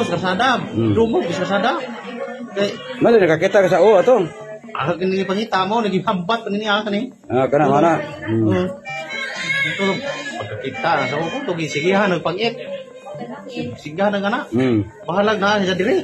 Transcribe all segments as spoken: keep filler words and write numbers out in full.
Terus kasada, dumog bisa sada. Kay Mana nakakita ka sa o ato? ako kini pangita mo nagi hambat kanini ako ni. Ah, kana mana? Hmm. Ito pagkakita na sa ko tugi sigihan nagpangit. Sigahan ng anak. Hmm. Bahalag na sa diri.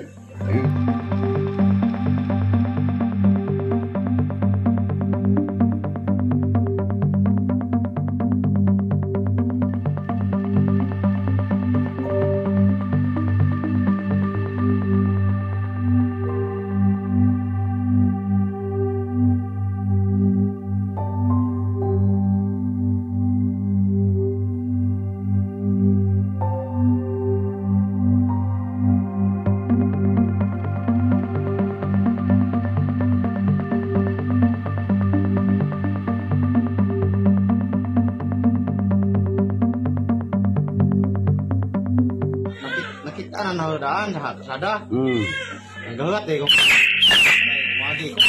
Nakita na naudaan sa kasada. Hmm. Ang gagat eh. Kung magi ko.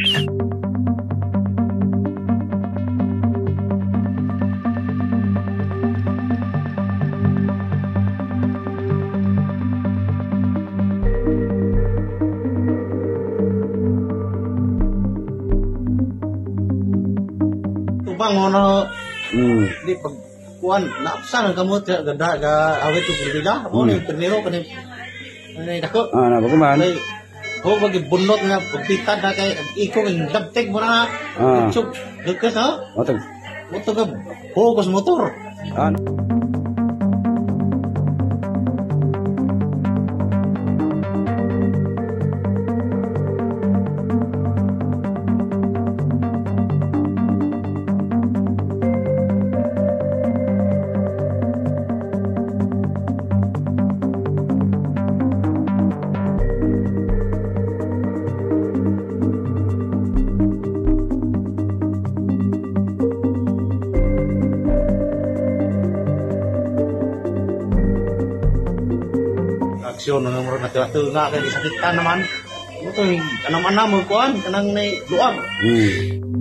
Tubang mo na Hmm. di pag kuan napsan ang kamot ga ganda ga awit ko bila mo ni primero kani ani dako Ah, na baguman. ay ho bagi bunot nga pagpitad na kay iko ng dabtek mo na Ah. chuk dekas ha Otog. motor ga hugos motor Ah. aksyon ng mga nato nga kay sakitan naman mo to anam-anam mo kuan kanang nay luag Hmm.